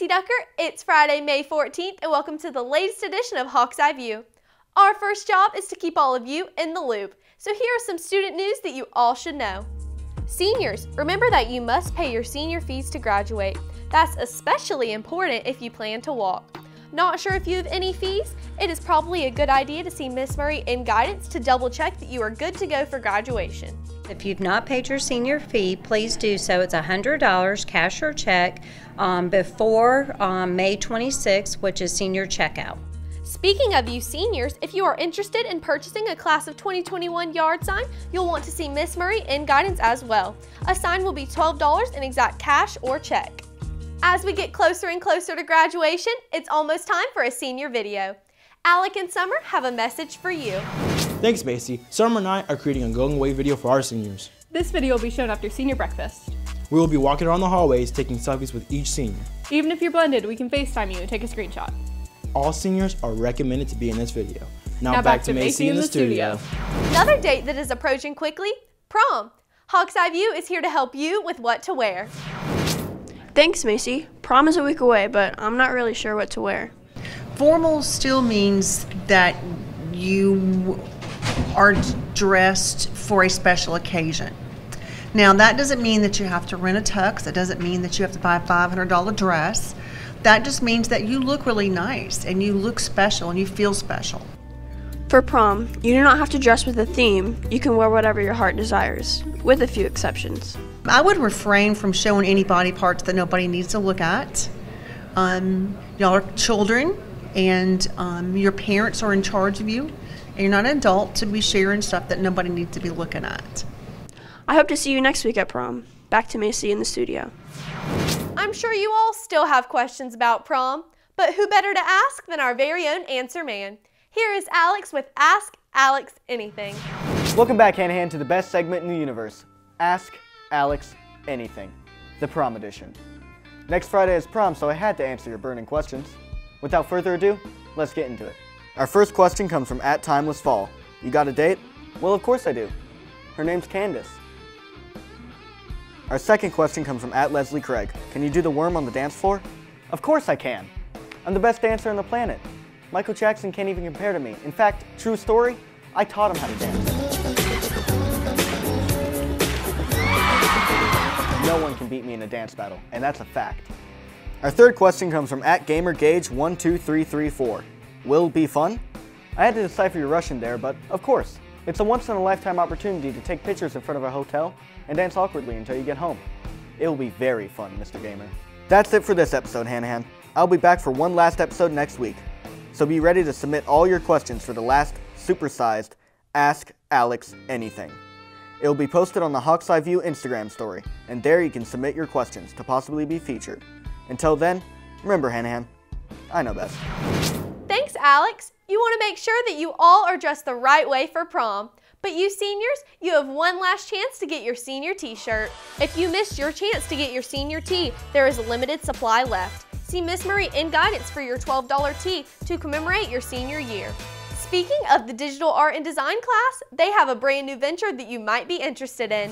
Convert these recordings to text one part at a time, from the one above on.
Ducker. It's Friday, May 14th, and welcome to the latest edition of Hawk's Eye View. Our first job is to keep all of you in the loop, so here are some student news that you all should know. Seniors, remember that you must pay your senior fees to graduate. That's especially important if you plan to walk. Not sure if you have any fees? It is probably a good idea to see Miss Murray in guidance to double check that you are good to go for graduation. If you've not paid your senior fee, please do so. It's $100, cash or check, before May 26th, which is senior checkout. Speaking of you seniors, if you are interested in purchasing a class of 2021 yard sign, you'll want to see Miss Murray in guidance as well. A sign will be $12 in exact cash or check. As we get closer and closer to graduation, it's almost time for a senior video. Alec and Summer have a message for you. Thanks, Macy. Summer and I are creating a going away video for our seniors. This video will be shown after senior breakfast. We will be walking around the hallways taking selfies with each senior. Even if you're blended, we can FaceTime you and take a screenshot. All seniors are recommended to be in this video. Now back to Macy in the studio. Another date that is approaching quickly, prom. Hawk's Eye View is here to help you with what to wear. Thanks, Macy. Prom is a week away, but I'm not really sure what to wear. Formal still means that you are dressed for a special occasion. Now, that doesn't mean that you have to rent a tux. That doesn't mean that you have to buy a $500 dress. That just means that you look really nice and you look special and you feel special. For prom, you do not have to dress with a theme. You can wear whatever your heart desires, with a few exceptions. I would refrain from showing any body parts that nobody needs to look at. Y'all are children, and your parents are in charge of you, and you're not an adult to be sharing stuff that nobody needs to be looking at. I hope to see you next week at prom. Back to Macy in the studio. I'm sure you all still have questions about prom, but who better to ask than our very own answer man. Here is Alex with Ask Alex Anything. Welcome back, Hanahan, to the best segment in the universe, Ask Alex Anything, the prom edition. Next Friday is prom, so I had to answer your burning questions. Without further ado, let's get into it. Our first question comes from @TimelessFall. You got a date? Well, of course I do. Her name's Candace. Our second question comes from @LeslieCraig. Can you do the worm on the dance floor? Of course I can. I'm the best dancer on the planet. Michael Jackson can't even compare to me. In fact, true story, I taught him how to dance. No one can beat me in a dance battle, and that's a fact. Our third question comes from @GamerGage12334. Will it be fun? I had to decipher your Russian there, but of course. It's a once-in-a-lifetime opportunity to take pictures in front of a hotel and dance awkwardly until you get home. It will be very fun, Mr. Gamer. That's it for this episode, Hanahan. I'll be back for one last episode next week. So be ready to submit all your questions for the last supersized Ask Alex Anything. It will be posted on the Hawk's Eye View Instagram story, and there you can submit your questions to possibly be featured. Until then, remember, Hanahan, I know best. Thanks, Alex. You want to make sure that you all are dressed the right way for prom. But you seniors, you have one last chance to get your senior t-shirt. If you missed your chance to get your senior tee, there is a limited supply left. See Miss Murray in guidance for your $12 tee to commemorate your senior year. Speaking of the digital art and design class, they have a brand new venture that you might be interested in.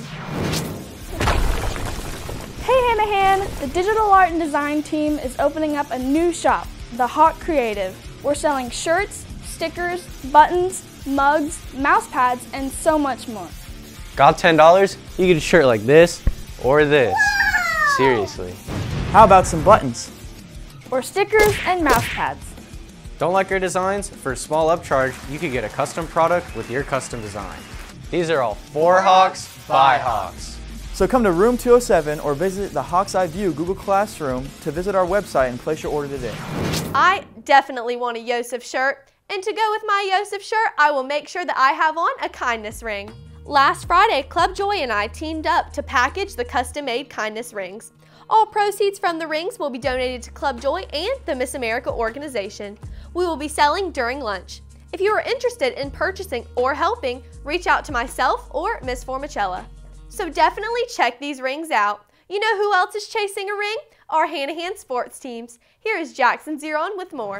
Hey Hanahan, the digital art and design team is opening up a new shop, The Hawk Creative. We're selling shirts, stickers, buttons, mugs, mouse pads, and so much more. Got $10? You get a shirt like this or this. Wow! Seriously. How about some buttons? Or stickers and mouse pads. Don't like our designs? For a small upcharge, you could get a custom product with your custom design. These are all for Hawks, by Hawks. So come to room 207 or visit the Hawk's Eye View Google Classroom to visit our website and place your order today. I definitely want a Yosef shirt. And to go with my Yosef shirt, I will make sure that I have on a kindness ring. Last Friday, Club Joy and I teamed up to package the custom-made kindness rings. All proceeds from the rings will be donated to Club Joy and the Miss America organization. We will be selling during lunch. If you are interested in purchasing or helping, reach out to myself or Miss Formicella. So definitely check these rings out. You know who else is chasing a ring? Our Hanahan sports teams. Here is Jackson Zeron with more.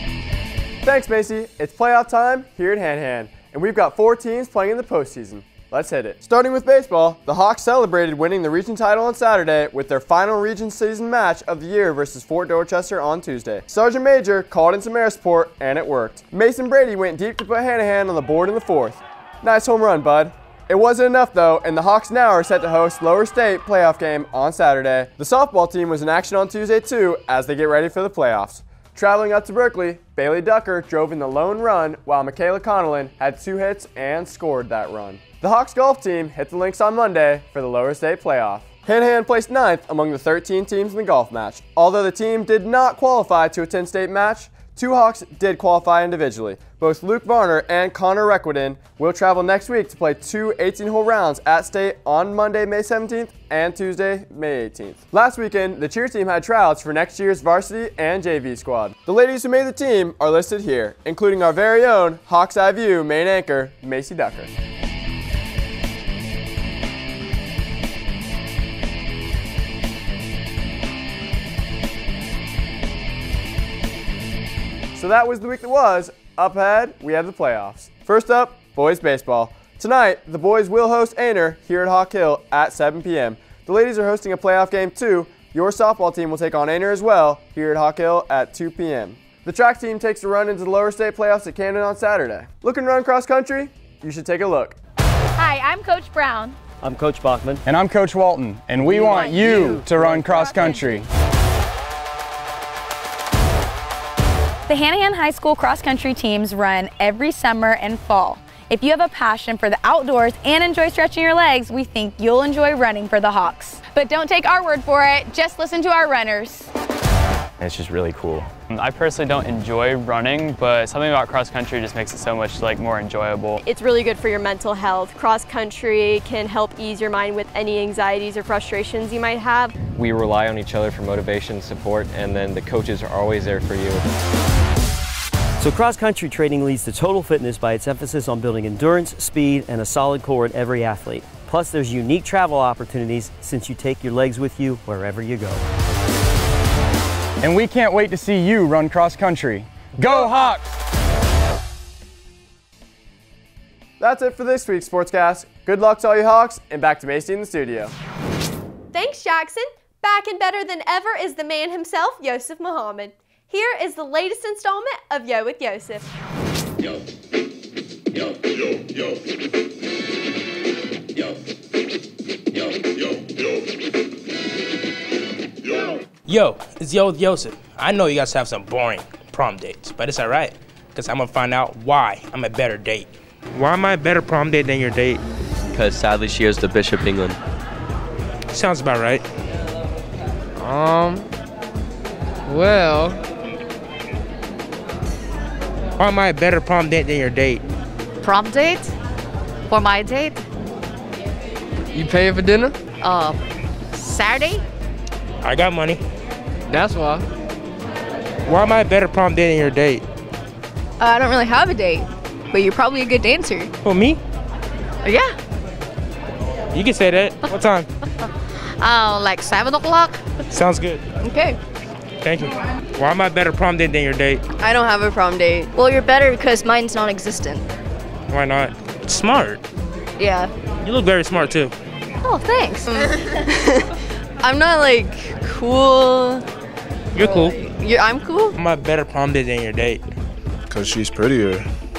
Thanks, Macy. It's playoff time here at Hanahan, and we've got 4 teams playing in the postseason. let's hit it. Starting with baseball, the Hawks celebrated winning the region title on Saturday with their final region season match of the year versus Fort Dorchester on Tuesday. Sergeant Major called in some air support, and it worked. Mason Brady went deep to put Hanahan on the board in the 4th. Nice home run, bud. It wasn't enough though, and the Hawks now are set to host Lower State playoff game on Saturday. The softball team was in action on Tuesday too as they get ready for the playoffs. Traveling up to Berkeley, Bailey Ducker drove in the lone run while Michaela Connellan had 2 hits and scored that run. The Hawks golf team hit the links on Monday for the Lower State playoff. Hanahan placed 9th among the 13 teams in the golf match. Although the team did not qualify to a 10-state match, 2 Hawks did qualify individually. Both Luke Varner and Connor Requidin will travel next week to play 2 18-hole rounds at state on Monday, May 17th and Tuesday, May 18th. Last weekend, the cheer team had tryouts for next year's varsity and JV squad. The ladies who made the team are listed here, including our very own Hawks Eye View main anchor, Macy Ducker. So that was the week that was. Up ahead, we have the playoffs. First up, boys baseball. Tonight, the boys will host Aner here at Hawk Hill at 7 p.m. The ladies are hosting a playoff game too. Your softball team will take on Aner as well here at Hawk Hill at 2 p.m. The track team takes a run into the Lower State playoffs at Camden on Saturday. Looking to run cross country? You should take a look. Hi, I'm Coach Brown. I'm Coach Bachman. And I'm Coach Walton. And we want you to run cross country. The Hanahan High School cross-country teams run every summer and fall. If you have a passion for the outdoors and enjoy stretching your legs, we think you'll enjoy running for the Hawks. But don't take our word for it, just listen to our runners. It's just really cool. I personally don't enjoy running, but something about cross-country just makes it so much more enjoyable. It's really good for your mental health. Cross-country can help ease your mind with any anxieties or frustrations you might have. We rely on each other for motivation, support, and then the coaches are always there for you. So cross-country training leads to total fitness by its emphasis on building endurance, speed, and a solid core in every athlete. Plus, there's unique travel opportunities since you take your legs with you wherever you go. And we can't wait to see you run cross-country. Go Hawks! That's it for this week's Sportscast. Good luck to all you Hawks, and back to Macy in the studio. Thanks, Jackson. Back and better than ever is the man himself, Yosef Muhammad. Here is the latest installment of Yo with Yosef. Yo, yo, yo, yo. Yo, yo, yo, yo. Yo. Yo, it's Yo with Yosef. I know you guys have some boring prom dates, but it's alright, because I'm going to find out why I'm a better date. Why am I a better prom date than your date? Because sadly she is the Bishop England. Sounds about right. Well, why am I a better prom date than your date? Prom date? For my date? You paying for dinner? Saturday? I got money. That's why. Why am I a better prom date than your date? I don't really have a date, but you're probably a good dancer. Who, me? Yeah. You can say that. What time? Like 7 o'clock. Sounds good. Okay. Thank you. Why am I a better prom date than your date? I don't have a prom date. Well, you're better because mine's non-existent. Why not? Smart. Yeah. You look very smart too. Oh, thanks. I'm not like cool. You're cool. I'm cool? I'm a better prom date than your date. Because she's prettier.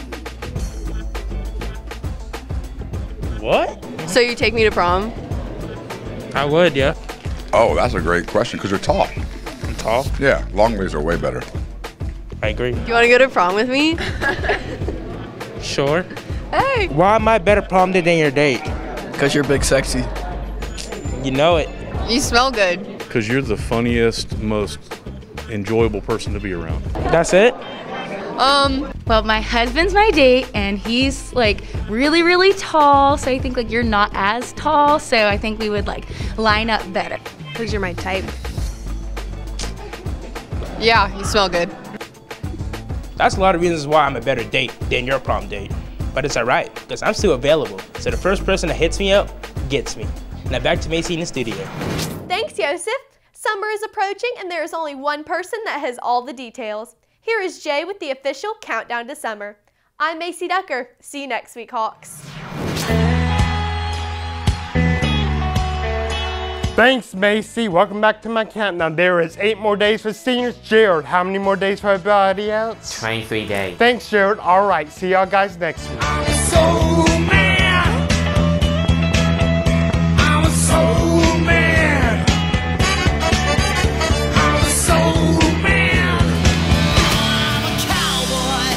What? So you take me to prom? I would, yeah. Oh, that's a great question, because you're tall. I'm tall? Yeah, long ways are way better. I agree. Do you want to go to prom with me? Sure. Hey. Why am I a better prom date than your date? Because you're big sexy. You know it. You smell good. Because you're the funniest, most enjoyable person to be around. That's it? Well, my husband's my date, and he's like really, really tall, so I think like you're not as tall, so I think we would like line up better. Because you're my type. Yeah, you smell good. That's a lot of reasons why I'm a better date than your prom date. But it's alright, because I'm still available. So the first person that hits me up gets me. Now back to Macy in the studio. Thanks, Yosef. Summer is approaching, and there is only one person that has all the details. Here is Jay with the official countdown to summer. I'm Macy Ducker. See you next week, Hawks. Thanks, Macy. Welcome back to my countdown. There is 8 more days for seniors. Jared, how many more days for everybody else? 23 days. Thanks, Jared. All right, see y'all guys next week.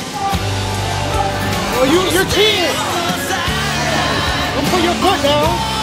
You're cheating! Don't put your foot down!